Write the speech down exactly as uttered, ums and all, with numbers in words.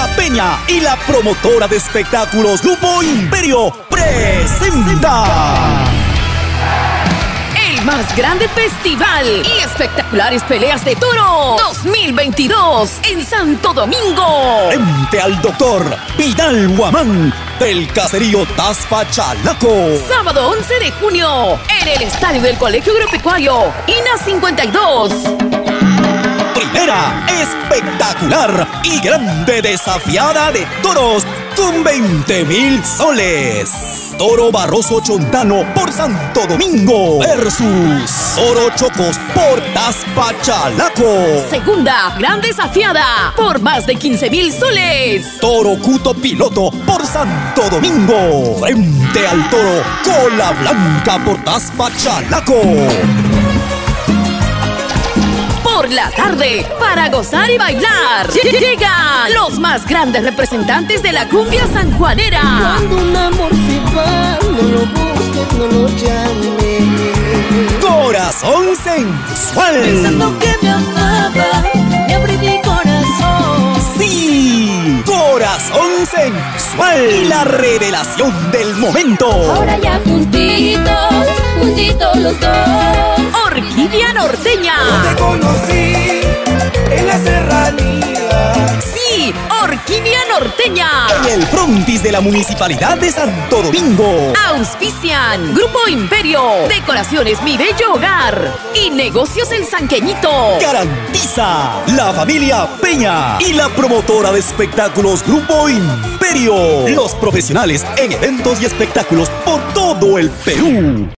Peña y la promotora de espectáculos Grupo Imperio presenta el más grande festival y espectaculares peleas de toro dos mil veintidós en Santo Domingo. Frente al doctor Vidal Guamán del caserío Tazpachalaco. Sábado once de junio en el estadio del Colegio Agropecuario I N A cincuenta y dos. Primera espectacular y grande desafiada de toros con veinte mil soles. Toro Barroso Chontano por Santo Domingo versus Toro Chocos por Tazpachalaco. Segunda gran desafiada por más de quince mil soles. Toro Cuto Piloto por Santo Domingo frente al toro Cola Blanca por Tazpachalaco. Por la tarde, para gozar y bailar, llegan los más grandes representantes de la cumbia sanjuanera. Cuando un amor se va, no lo busques, no lo llames. Corazón sensual. Pensando que me amaba, me abrí mi corazón. Sí, corazón sensual. Y la revelación del momento. Ahora ya juntitos, juntitos los dos. Orquídea Norteña. Te conocí en la serranía. Sí, Orquídea Norteña. En el frontis de la Municipalidad de Santo Domingo. Auspician Grupo Imperio, Decoraciones Mi Bello Hogar y Negocios El Sanqueñito. Garantiza la familia Peña y la promotora de espectáculos Grupo Imperio. Los profesionales en eventos y espectáculos por todo el Perú.